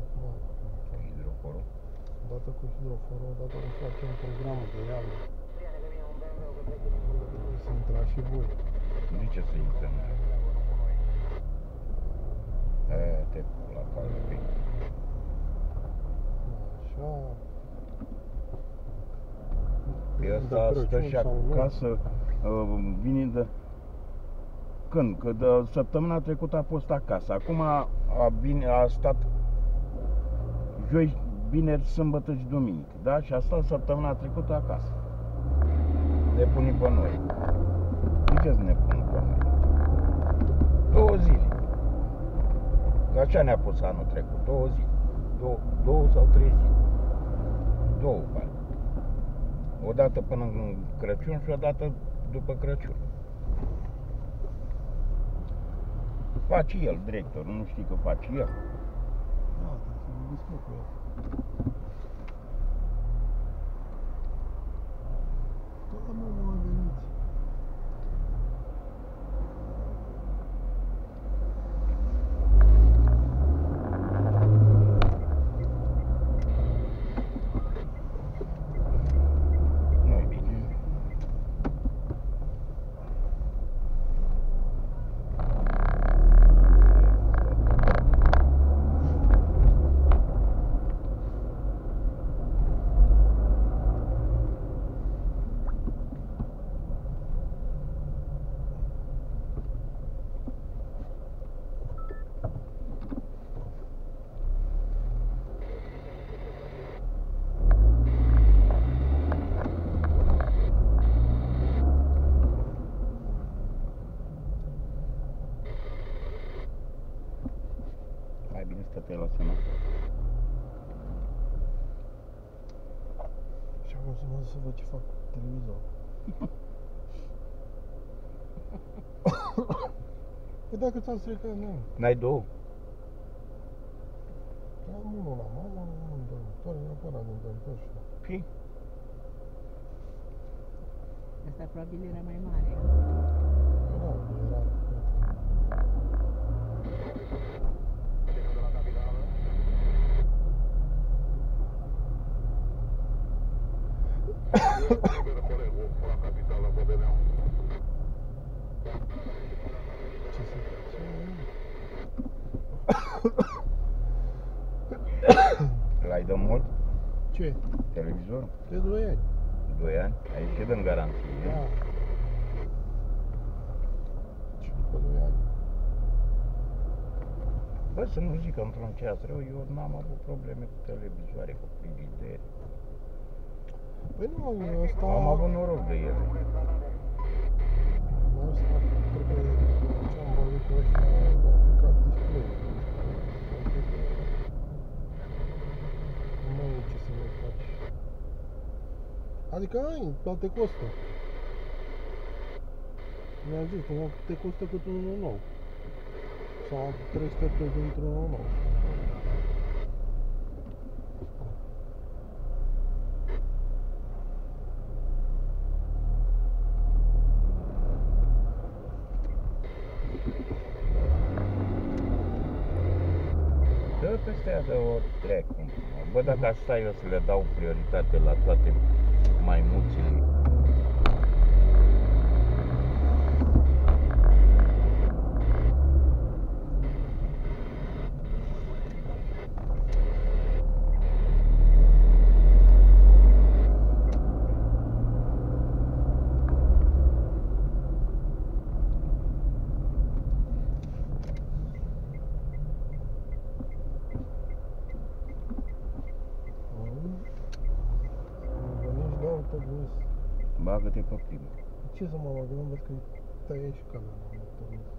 Hidroforul? Odată cu hidroforul, odată cu facem programul de iarnă. Să intrați și voi. De ce să intrăm? Te la calde. Așa. Pe ăsta stă și acasă, vine de... Când? Că de săptămâna trecută a fost acasă. Acum a stat joi, vineri, sâmbătă și duminică. Da? Și a stat săptămâna trecută acasă. Ne pune pe noi. De ce să ne pun pe noi? 2 zile. Că așa ne-a pus anul trecut. 2 zile. 2 sau 3 zile. 2 parcă. O dată până în Crăciun și o dată după Crăciun. Face el, directorul, nu știi că face el. Da, să mă discut cu el. Da, mă, veniți. Nu-i bine. Mai bine stăteai la sunat. Și acum să mă duc să văd ce fac cu televizorul. Păi dacă ți-am stricat, nu. N-ai 2? Am unul la mamă, unul în dormitor, neapărat din dormitor și... Păi? Asta probabil era mai mare. Era... Ce să facem? L-ai de mult? Ce? Televizorul? De 2 ani. 2 ani? Ai ieșit în garanție. Da. Și după 2 ani. Bă, să nu zic că într-un ceas rău, eu n-am avut probleme cu televizoare, cu frigider. Păi nu, ăsta... Am avut noroc de ele. Ăsta trebuie... Ce-am vorbit cu ăștia, a aplicat display. Adică... Nu mai e ce să mai faci. Adică ai, dar te costă. Mi-a zis, te costă cât unul nou. Sau 300 dintr-unul nou. Dă peste aia de o treacă. Bă, dacă asta eu să le dau prioritate la toate maimuțele. Bagă-te pe primul. Ce să mă bag, nu văd că tăiai și camera.